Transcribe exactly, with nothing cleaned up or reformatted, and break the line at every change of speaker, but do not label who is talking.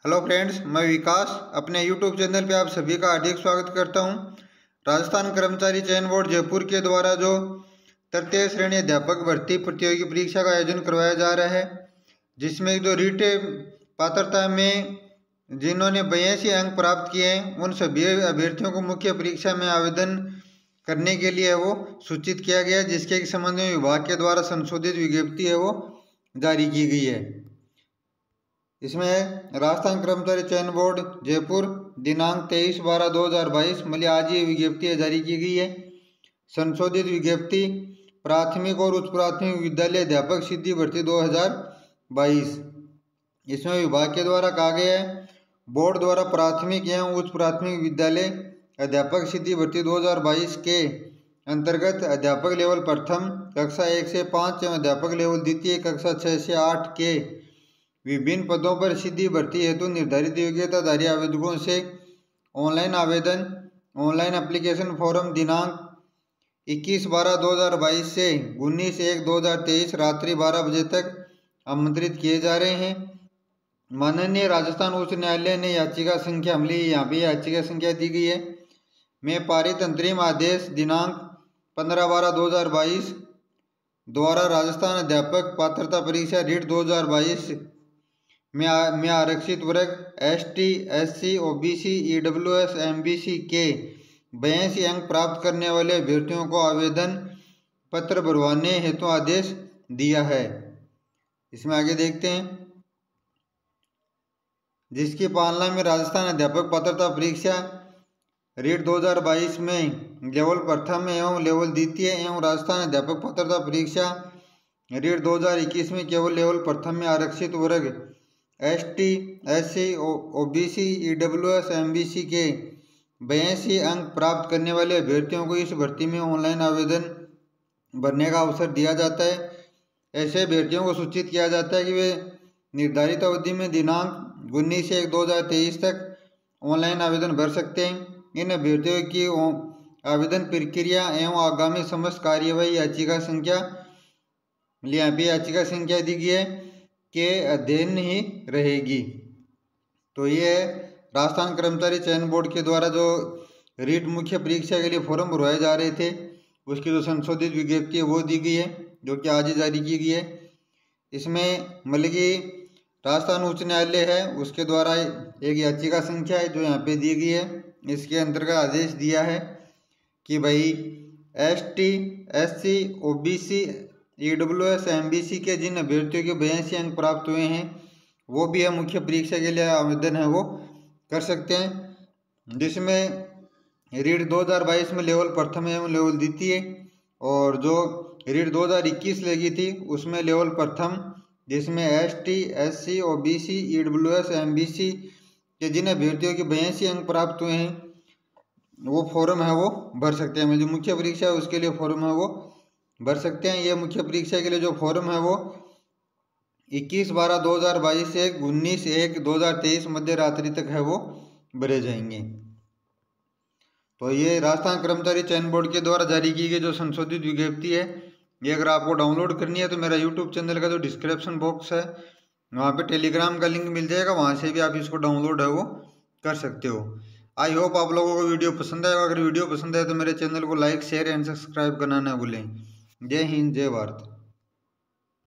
Hello friends, मैं विकास अपने YouTube channel पे आप सभी का हार्दिक स्वागत करता हूं। राजस्थान कर्मचारी चयन बोर्ड जयपुर के द्वारा जो तृतीय श्रेणी अध्यापक भर्ती प्रतियोगी परीक्षा का आयोजन करवाया जा रहा है, जिसमें जो रीट पात्रता में जिन्होंने बयासी अंक प्राप्त किए हैं उन सभी अभ्यर्थियों को मुख्य परीक्षा में आवेदन करने के लिए वो सूचित किया गया, जिसके संबंध में विभाग के द्वारा संशोधित विज्ञप्ति है वो जारी की गई है। इसमें राजस्थान कर्मचारी चयन बोर्ड जयपुर दिनांक तेईस बारह दो हज़ार बाईस मतलब आज ये विज्ञप्ति जारी की गई है। संशोधित विज्ञप्ति प्राथमिक और उच्च प्राथमिक विद्यालय अध्यापक सिद्धि भर्ती दो हज़ार बाईस। इसमें विभाग के द्वारा कहा गया है, बोर्ड द्वारा प्राथमिक एवं उच्च प्राथमिक विद्यालय अध्यापक सिद्धि भर्ती दो हज़ार बाईस के अंतर्गत अध्यापक लेवल प्रथम कक्षा एक से पाँच एवं अध्यापक लेवल द्वितीय कक्षा छः से आठ के विभिन्न पदों पर सिद्धि भर्ती हेतु निर्धारित योग्यताधारी आवेदकों से ऑनलाइन आवेदन ऑनलाइन एप्लीकेशन फॉर्म दिनांक इक्कीस बारह दो हज़ार बाईस से उन्नीस एक दो हज़ार तेईस रात्रि बारह बजे तक आमंत्रित किए जा रहे हैं। माननीय राजस्थान उच्च न्यायालय ने याचिका संख्या मिली यहाँ पे याचिका संख्या दी गई है में पारित अंतरिम आदेश दिनांक पंद्रह बारह दो हज़ार बाईस द्वारा राजस्थान अध्यापक पात्रता परीक्षा रीट दो हज़ार बाईस में में आरक्षित वर्ग S T S C O B C E W S M B C के बयासी अंक प्राप्त करने वाले अभ्यर्थियों को आवेदन पत्र भरवाने हेतु आदेश दिया है। इसमें आगे देखते हैं, जिसकी पालना में राजस्थान अध्यापक पात्रता परीक्षा रीट दो हज़ार बाईस में लेवल प्रथम एवं लेवल द्वितीय एवं राजस्थान अध्यापक पात्रता परीक्षा रीट दो हज़ार इक्कीस में केवल लेवल प्रथम में आरक्षित वर्ग S T S C O B C E W S M B C के बयासी अंक प्राप्त करने वाले अभ्यर्थियों को इस भर्ती में ऑनलाइन आवेदन भरने का अवसर दिया जाता है। ऐसे अभ्यर्थियों को सूचित किया जाता है कि वे निर्धारित अवधि में दिनांक उन्नीस एक दो हज़ार तेईस तक ऑनलाइन आवेदन भर सकते हैं। इन अभ्यर्थियों की आवेदन प्रक्रिया एवं आगामी समस्त कार्यवाही याचिका संख्या यहाँ पे याचिका संख्या दी गई है के अध्ययन ही रहेगी। तो ये राजस्थान कर्मचारी चयन बोर्ड के द्वारा जो रीट मुख्य परीक्षा के लिए फॉर्म भरवाए जा रहे थे उसकी जो संशोधित विज्ञप्ति है वो दी गई है, जो कि आज ही जारी की गई है। इसमें मतलब कि राजस्थान उच्च न्यायालय है उसके द्वारा एक याचिका संख्या है जो यहाँ पे दी गई है, इसके अंतर्गत आदेश दिया है कि भाई S T S C O B C E W S M B C के जिन अभ्यर्थियों के बयासी अंक प्राप्त हुए हैं वो भी है मुख्य परीक्षा के लिए आवेदन है वो कर सकते हैं, जिसमें रीट दो हज़ार बाईस में लेवल प्रथम एवं लेवल द्वितीय और जो रीट दो हज़ार इक्कीस लगी थी उसमें लेवल प्रथम जिसमें S T S C O B C E W S M B C के जिन अभ्यर्थियों के बयासी अंक प्राप्त हुए हैं वो फॉर्म है वो भर सकते हैं। जो मुख्य परीक्षा है उसके लिए फॉर्म है वो भर सकते हैं। ये मुख्य परीक्षा के लिए जो फॉर्म है वो इक्कीस बारह दो हज़ार बाईस से उन्नीस एक दो हज़ार तेईस मध्य रात्रि तक है वो भरे जाएंगे। तो ये राजस्थान कर्मचारी चयन बोर्ड के द्वारा जारी की गई जो संशोधित विज्ञप्ति है, ये अगर आपको डाउनलोड करनी है तो मेरा यूट्यूब चैनल का जो डिस्क्रिप्शन बॉक्स है वहाँ पे टेलीग्राम का लिंक मिल जाएगा, वहाँ से भी आप इसको डाउनलोड है वो कर सकते हो। आई होप आप लोगों को वीडियो पसंद आएगा। अगर वीडियो पसंद आए तो मेरे चैनल को लाइक शेयर एंड सब्सक्राइब करना ना भूलें। जय हिंद, जय भारत।